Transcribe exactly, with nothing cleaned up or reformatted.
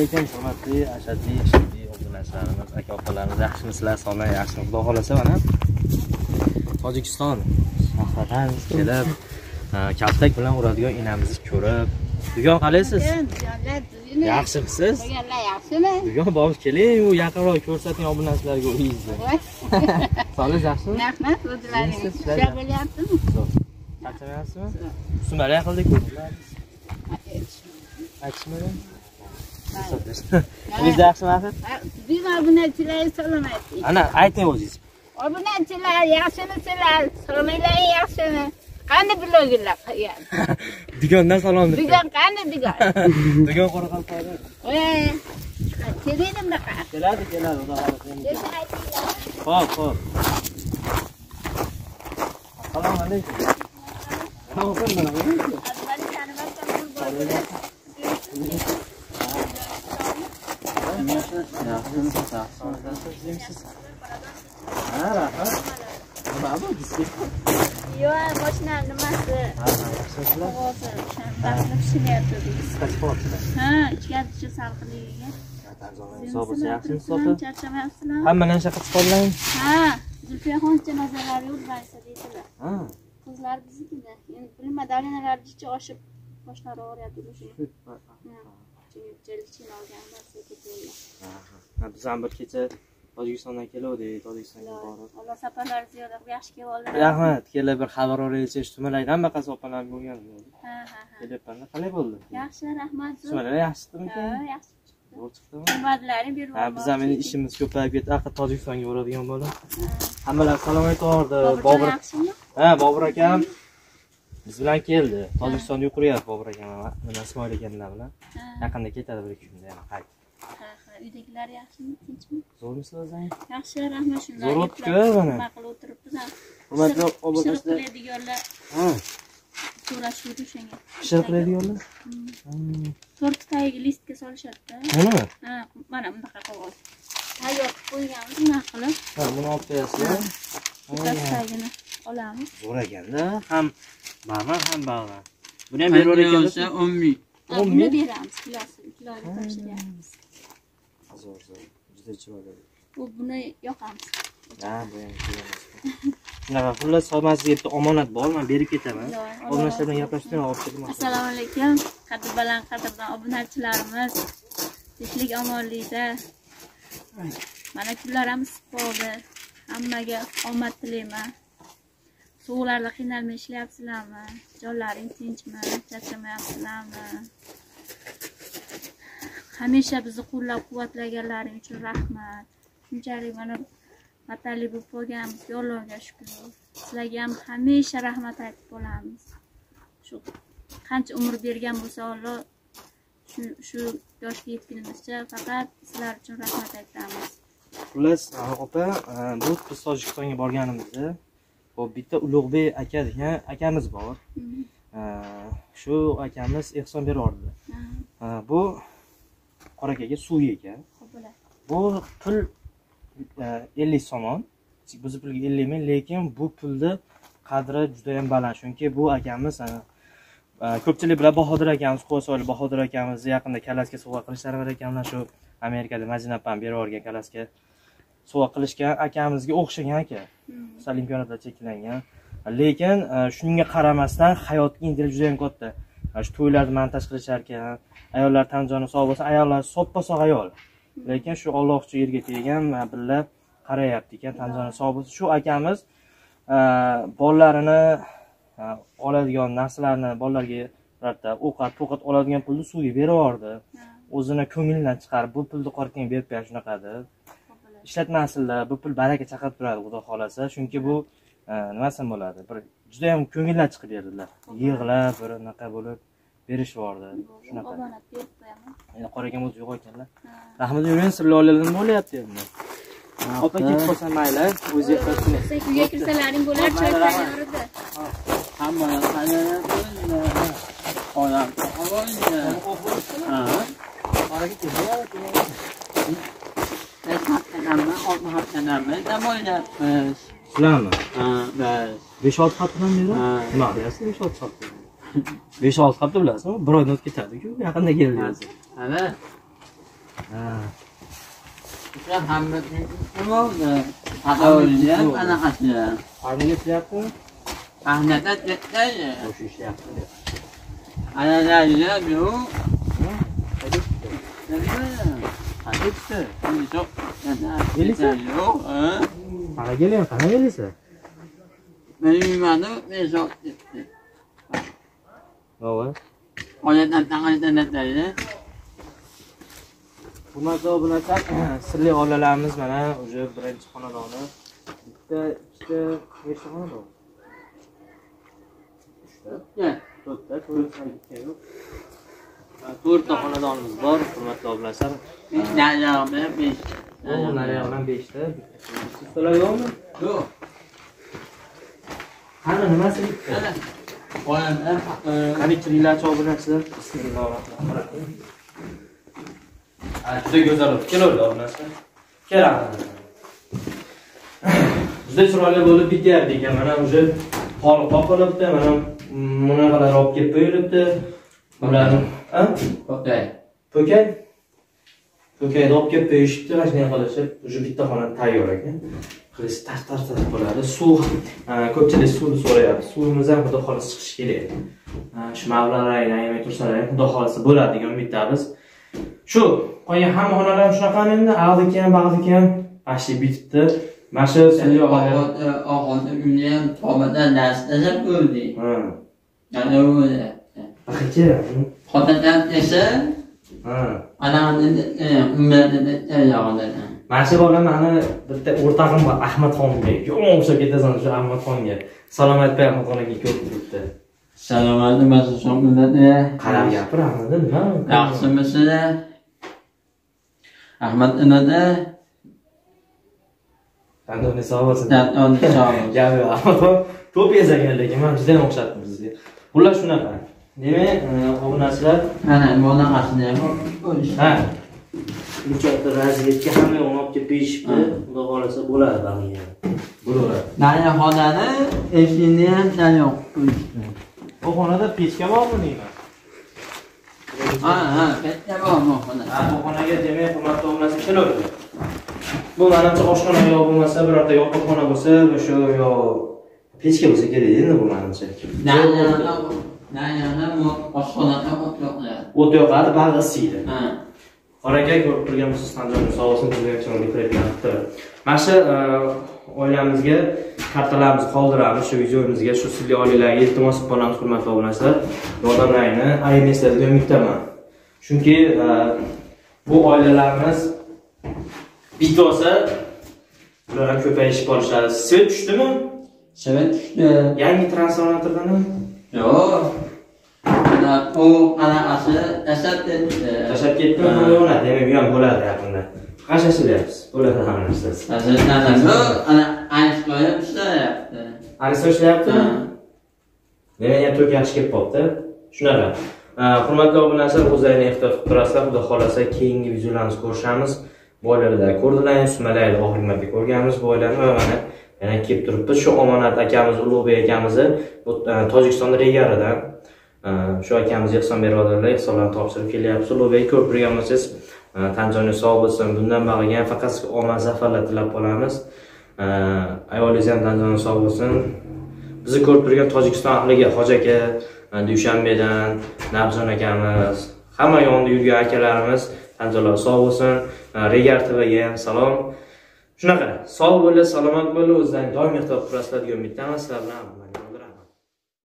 alaykum, hurmatli ashaddiy ishaddiy obunachilarimiz, aka opalarimiz, yaxshimisizlar? Sog'lik, yaxshimi? Xudo xolasa mana Tojikiston shahridan kelib, kaltak bilan uradigan inamizni ko'rib, bugun qalaysiz? Yaxshimisiz? Bugunlar yaxshimi? Bugun borib keling, u yaqinroq ko'rsating obunachilarga uyingizni. Sog'lik, yaxshimi? Rahmat, o'zlaringiz ishlar bo'lyaptimi? Charchamayapsizmi? Sumalak qildik ko'rdilar. Aytishmadim. Siz yaxshimi axir? Biz obunachilar salom ayting. Ana, ayting o'zingiz. Obunachilar yaxshimisizlar? Salominglar yaxshimi? Qanday blogerlar qilgan? Digondan salom deb. Digon qanday digon? Digon Qoraqalpoqdan. Voy. Keldingmi bunaqa? Keladi, keladi, xudo xolasa. Xo'p, xo'p. Assalomu alaykum. Yo'q, mashina nimasi? Baxtli pishiryapti deysiz. Ha, ichkarichi salqinligiga. Hisobisi yaxshimi hisobi? Charchamayapsizlar? Hammadan shaqa chiqolmang. Ha, Zulfiyaxoncha nazarlari urmaysa deydilar. Ha. Qizlar biznikida. Endi bilma, dalinalarcha oshib boshlari og'riyapti o'sha. Ha, biz ham bir kecha Tojikistondan keldik, Tojikistonga borib. Alloh safarlari ziyoda qilib yaxshi kelib oldilar. Rahmat, kelib bir xabar olaychi, Sumalak hamma opalarni bo'lgan. Ha, ha, ha. Kelibman, qalay bo'ldi? Yaxshi, rahmat. Sumalak yaxshimi? Ha, yaxshi. Zo'r chiqdimi? Xizmatlaring berib. Ha, biz ham endi ishimiz ko'payib ketdi, aql Tojikistonga boradigan bo'ldim. Hammalar salom aytyordi. Bobur. Ha, Bobur akam biz bilan keldi. Tojikistonda yuquryapti Bobur akam, mana Ismoil akamlar bilan. Yaqinda ketadi bir ikki kunda yana qaytib. Ha, ha, uydagilar yaxshimi, tinchmi? Zo'rmisiz o'zing? Yaxshi, rahmat shunday. Zo'r o'tib-ku mana. Nima qilib o'tiribmiz ham. Hurmatli obunachilar. Qiladiganlar. Ha. So'rashuvdi o'shanga. Ishlar qiladiganlar? To'rt tagiga listga solishadi-da. Nima? Ha, mana bunaqa qog'oz. Tayyor qo'yganmiz, nima qilib? Ha, buni olib qo'yasizlar. Ikkitagini olamiz. Zo'r ekanda, ham barman ham barman. Buni ham berib ekansiz. o'n ming. Buni beramiz, kilosini, kiloga topshiryapmiz. Zo'r, zo'r. Juda chiroyli. Bu buni yoqamiz. Ha, bu ham chiroyli. Shunaqa, xullas, solmasizga bitta omonat bor, men berib ketaman. Obunachilar bilan gaplashdim, olib ketaman. Assalomu alaykum. Qadr baland qadrdan obunachilarimiz. Tinchlik, omonlikda. Mana kunlarimiz bo'ldi. Hammaga omad tilayman. So'g'larda qiynalmay ishlayapsizlarmi? Jonlaring tinchmi? Charchamayapsizlarmi? Hamisha bizni qo'llab-quvvatlaganlaring uchun rahmat. Shunchalik mana vatali bo'lib qolganmiz, Allohga shukr. Sizlarga ham hamisha rahmat aytib qolamiz. Shu qancha umr bergan bo'lsa Alloh, shu shu yoshga yetgunimizcha faqat sizlar uchun rahmat aytamiz. Xullas, opa, bu biz Tojikistonga borganimizda, bu bitta Ulug'bek aka degan akamiz bor. Shu akamiz ehson berardi. Bu qorakaga suv ekan. Bu pul ellik somon. Biz pulga ellik ming, lekin bu pulni qadri juda ham baland. Chunki bu akamiz ko'pchilik bilan Bahodir akamiz, Qo'soyli Bahodir akamiz yaqinda kalasga sovg'a qilishlari bor ekanlar, shu Amerikada Madina pam berib yuborgan kalasga sovg'a qilishgan akamizga o'xshagan aka. Sal imkoniyatlar cheklangan. Lekin shunga qaramasdan hayotga intilish juda ham katta. Shu to'ylarda montaj qilishar ekan, ayollar tan joni sog' bo'lsa, ayollar soppa-sog' ayol. Lekin shu Alloh uchun yerga teggan va billa qarayapti ekan, tan joni sog' bo'lsa. Shu akamiz bolalarini oladigan narsalarni bolalarga birorta ovqat, to'qat oladigan pulni suvga berib yubordi. O'zini ko'nglidan chiqarib, bu pulni qorqing berib qo'yar shunaqadir. Ishlatmasizlar, bu pul baraka chaqirib turadi, xudo xolasa. Chunki bu nimasan bo'ladi? Bir juda ham ko'ngildan chiqib berdilar. Yig'lab, bir unaqa bo'lib berishvordi. Shunaqa. Omonat berib qo'yaman. Endi qoragan o'zi yo'q ekanlar. Rahmat yuring, sirli oilalardan bo'lyapti endi. Opa ketib qolsa mayli, o'zi qilsin. Uyga kirsalaring bo'lar, choy tayyorida. Hammalar tayyorladi. Onam havoyda. Ha. Qoraga ketib. Haftanamni, olti haftanamni dam olyapmiz. Sizlarmi? Ha, bas. besh olti haftadan beri? Nima deyapsiz besh olti hafta? besh olti hafta bilasizmi? Bir oydan o'tib ketadi-ku, yaqinda keldi. Ana. Ha. O'sha hamma bo'ldi. Qadovli ham anaqasi. Qanday ishlayapti? Ahnada ketdi. O'sha ishlayapti. Anaqasi ham yo'q. Qanday? Yo'q. Elisa? Yo'q. Qana kelyapti, qana Elisa? Men yemadi, men shoq ketdi. Voy. Oyatdan taqaydan aytadi. Hurmatli obunachilar, sirli oilalarimiz mana o'sha birinchi xonadoni. Bitta, ikkita, nechta xonadon? uchta, to'rtta, to'rtta, ikkita yo'q. to'rtta xonadonimiz bor, hurmatli obunachilar. Nariyog'da besh. O, nariyog'dan beshta. Ustalar yo'qmi? Yo'q. Qani nimasi bitta? Oyatdan Qani kiringlarchi obunachilar. Bismillahirrohmanirrohim. Ha, juda go'zal bo'lib keladi obunachilar. Keladi. Juda chiroyli bo'lib bityapti ekan. Mana o'sha qolib qolibdi, mana bunaqalar olib kelib qo'yilibdi. Ularni, ha? Okey. Po'kay. Po'kayni olib kelib qo'yishibdi, mana shunday qilishib, o'sha bitta xona tayyor ekan. Qilish tartar bo'ladi. Suv, ko'pchilik suvni so'rayapti. Suvimiz ham xudo xohlasa chiqishi kerak. Shu mablag'larni yemay tursalar ham xudo xohlasa bo'ladi degan umiddamiz. Shu, qolgan hamma xonalar shunaqa endi, aldiki ham, bag'diki ham ashi bitibdi. Mana shu sirli oila oxirda uyni ham tobadan dastlab ko'rdi. Ha. Ana o'zi. Aqchi. Xotindan esa Ha. ana umrada tayyorladi. Mana shu bola meni bitta o'rtog'im bor, Ahmadxonga. Yomon o'xshab ketasan shu Ahmadxonga. Salom aytib Ahmadxonga ko'p turibdi. Salomat bo'lsin shomillarda. Qarab gapiramidi, nima? Yaxshimisizlar? Ahmad inada. Qanday sog' bo'lsin. Dadon sog'. Gapi Ahmadxon ko'p ezagan lekin men juda ham o'xshatdim sizga. Xullas shunaqa. Demak, obunachilar, Mana buni aslida ham bo'lish. ha. Buncha raziyatga hamma yo'qni olib kelib berishibdi. Xudo xolasa bo'ladi bag'iga. Bo'ladi. Nari xonani eshikni ham tayyor qo'yishdi. Bu xonada pechka bormi deyman? Ha, ha, pechka bormi xona? Ha, bu xonaga demak hurmatli obunachilar keladi. Bu menimcha oshxona yo bo'lmasa, birorta yopiq xona bo'lsa, o'sha yo pechka bo'lsa kerak endi bu menimcha. Nayana bu oshxonada o't yoqadi. O't yoqadi, bag'i isiydi. Ha. Qoraka ko'rib turgan bo'lsangiz, Tanjoni sog' bo'lsin, bizga chiroyli qilib beribdi. Mana shu oilamizga kartalarimizni qoldiramiz, shu videomizga, shu sirli oilalarga iltimos qilamiz, hurmatli obunachilar. Yordamlaringni ayamaysizlar degan umiddaman. Chunki bu oilalarimiz bitsa, ular ham ko'payishib borishadi. Svet tushdimi? Svet tushdi. Yangi transformatordan Yo'q. Ana u anaqasi tashlab ketdi. Tashlab ketdimi? Bo'ladi, demak, bu ham bo'ladi yaqinda. Qashashilyapsiz. Bo'ladi hamma narsasi. Tashlab ana ayishloya ishlayapti. Ayishloya ishlayaptimi? Demak, yana to'rt yaxshi kelib qolibdi. Shunaqa. Hurmatli obunachilar, o'zlaringiz ehtiyot qilib turasizlar. Xudo xolasa keyingi videolarimizni ko'rishamiz. Bu oilalarda ko'rdilar, sumalayni oxirgi marta ko'rganmiz bu oilani va mana yana kelib turibmiz. Shu Omonat akamiz, Ulug'bek akamizni Tojikiston regaridan shu akamiz ehson berodarlar ehsonlarni topshirib kelyapti. Ulug'bek ko'p birga bo'lsangiz, Tanjoni sog' bo'lsin. Bundan bag'iga ham faqat omad zafarlar tilab qolamiz. Ayolingiz ham Tanjoni sog' bo'lsin. Bizni ko'rib turgan Tojikiston ahliga, Hoji aka, Dushanbedan, Nabzon akamiz, hamma yonida yurgan akalarimiz Tanjonlar sog' bo'lsin. Regar T V'ga ham salom. Shunaqa, sog' bo'lib, salomat bo'lib, o'zlaringiz doim ehtiyot qilasizlar degan umiddaman. Sizlar bilan